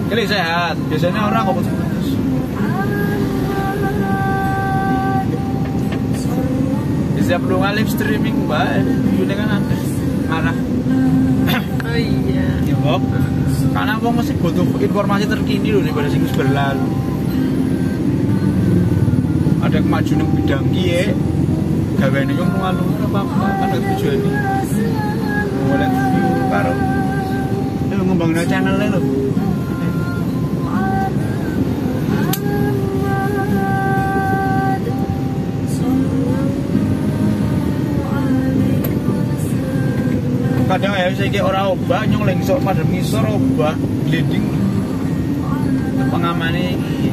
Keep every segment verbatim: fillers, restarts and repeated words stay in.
Kali sehat, biasanya orang kok putus. Setiap lu live streaming baik, ini kan ada marah. Oh iya. Ya Bob, karena aku masih butuh informasi terkini loh daripada sing berlalu. Ada kemajuan yang bidang kie, gaweane yang mengalur apa-apa kan ada tujuan ini. Mulai view karo, lu ngembangin channelnya loh. Kadang ya saya kayak orang obah nyong lengsor pada ngisor obah gliding pengamannya ini.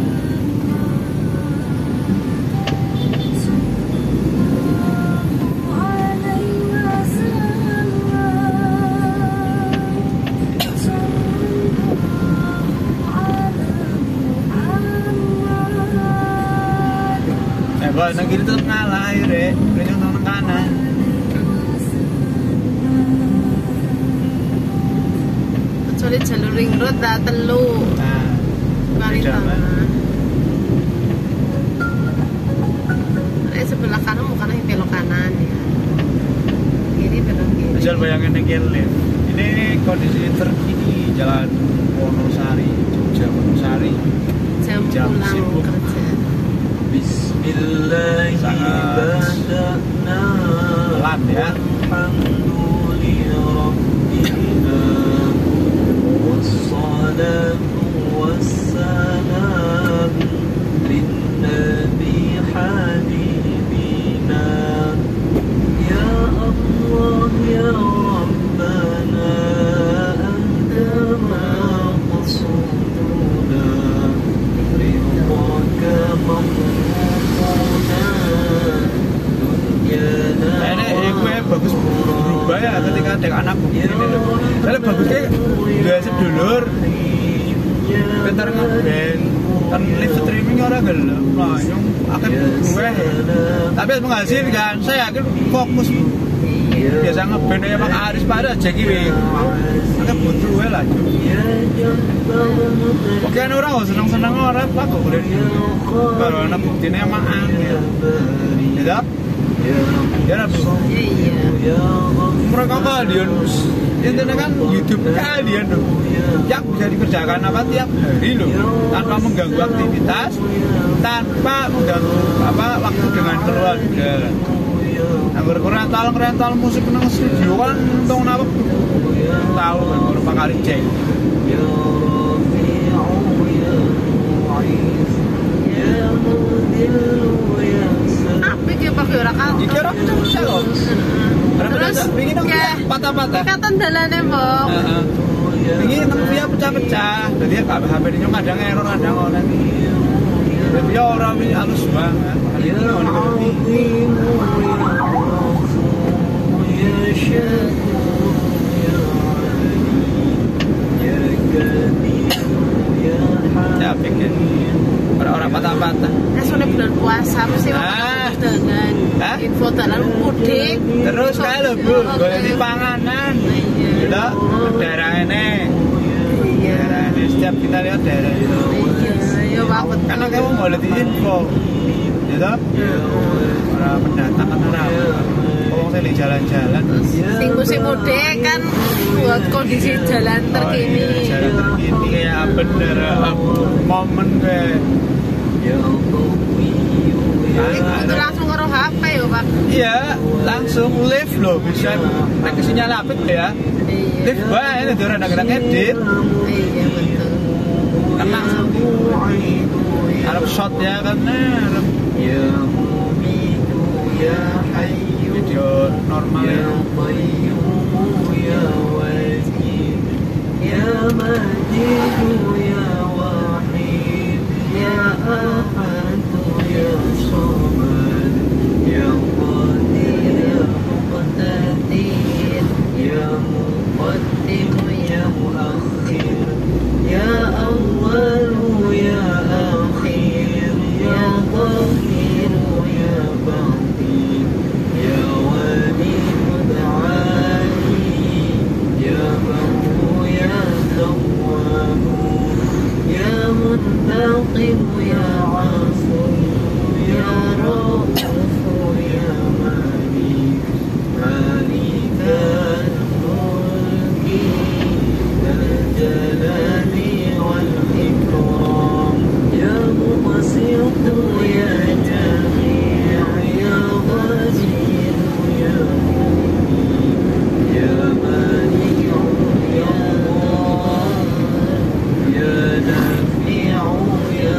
Eh bahwa nang kiri tetap ngalah ya, renyong nang kanan. Kecuali jalur ring road dah telu. Nah, Kali tengah. Eh sebelah kanan bukan yang belok kanan ya. Kiri belok kiri. Asal bayangin yang lihat. Ini kondisi terkini Jalan Wonosari, Jogja Wonosari. Jam, Jam pulang sibuk. kerja. Bismillahirrahmanirrahim. Pelan ya. والصلاة والسلام للنبي حبيبنا يا الله يا ربنا أنت ما قصدنا رضاك مطلوبنا دنيانا Ini gue bagus berubah ya ketika ada anak begini loh. Soalnya bagusnya gue sedulur bentar ngeband kan live streaming orang gelap nah yang akan gue tapi menghasilkan saya yakin fokus biasa ngeband ya Pak Aris pada aja kiri akan butuh gue lah oke orang kok seneng-seneng orang Pak kok boleh kalau anak buktinya emang angin ya ya Nabi Iya. mereka kalian intinya kan YouTube kalian loh yang bisa dikerjakan apa tiap hari loh tanpa mengganggu aktivitas tanpa mengganggu apa waktu dengan keluarga nah rental rental musik nang studio kan untung apa tahu kan beberapa kali cek Apa dia pakai orang kan? iki ora pecah-pecah kok Terus ini dong patah-patah ikatan dalane mbok. heeh ini nang via pecah-pecah jadi ya H P ini kadang error kadang ora jadi ya orang ini halus banget ini loh ya pikir orang-orang patah-patah Nah, soalnya bulan puasa mesti Ah. dengan Hah? info dalam mudik. terus kalau bu boleh di panganan Iya. gitu daerah ini Iya. daerah ini setiap kita lihat daerah itu Iya, ya waktu karena kamu boleh di info gitu orang pendatang kan orang kalau saya di jalan-jalan sing musim mudik kan buat kondisi jalan terkini. oh, iya, jalan terkini kayak bener momen kayak Itu langsung ngeroh H P ya Pak. iya langsung live loh bisa pakai sinyal apit ya Iya. live bae ini tuh ada edit Iya betul. kena Arab shot ya kan Arab video normal ya منتقم يا عفو يا رؤوف يا مليك مالك الملك ذا الجلال والإكرام يا مقسط يا جميع يا غزير يا مبين يا مانع يا ضار يا نافع يا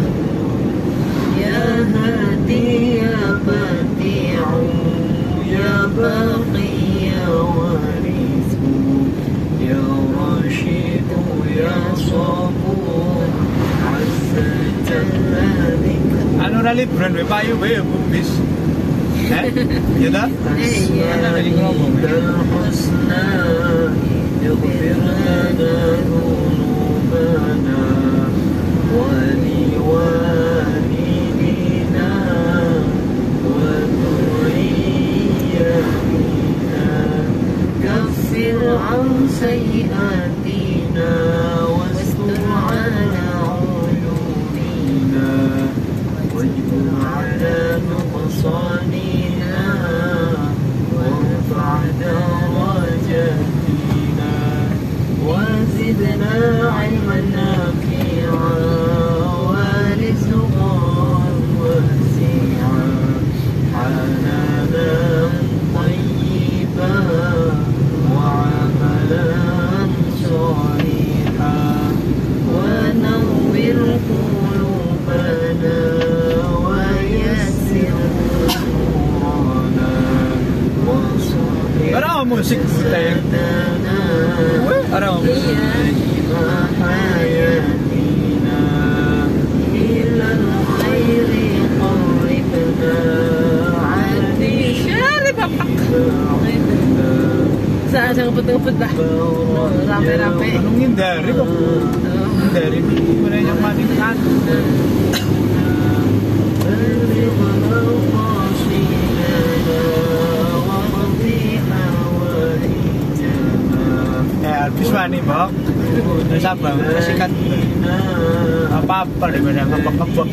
يا هادي يا بديع يا باقي يا وارث يا راشد يا صبور عز جل ذكرك anu ra liburan wae payu wae ya bis. Eh? Ya ta? Iya. Ana dari ngomong. الحسنى اغفر لنا ذنوبنا ولوالدينا وذرياتنا كفر عن سيئاتنا واستر على عيوبنا واجبر على نقصاننا وارفع درجاتنا وزدنا علما نافعا ورزقا واسعا حنانا طيبا وعملا صالحا ونور قلوبنا ويسر امورنا وصلح Ora musik teng. Ora musik. حياتنا إلى الخير قربنا عدي Syari bapak. Saya jangan ngebut-ngebut dah. Rame-rame. Anu ngindari kok. Ngindari mana yang mati kan. بلغنا قاصدنا وقضي حوائجنا Eh, habis wani, Mbok. Wis sabar, sikat. Apa-apa daripada ngepek-ngepek.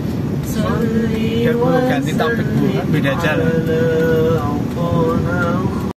Biar perlu ganti topik, Bu. Beda jalan. على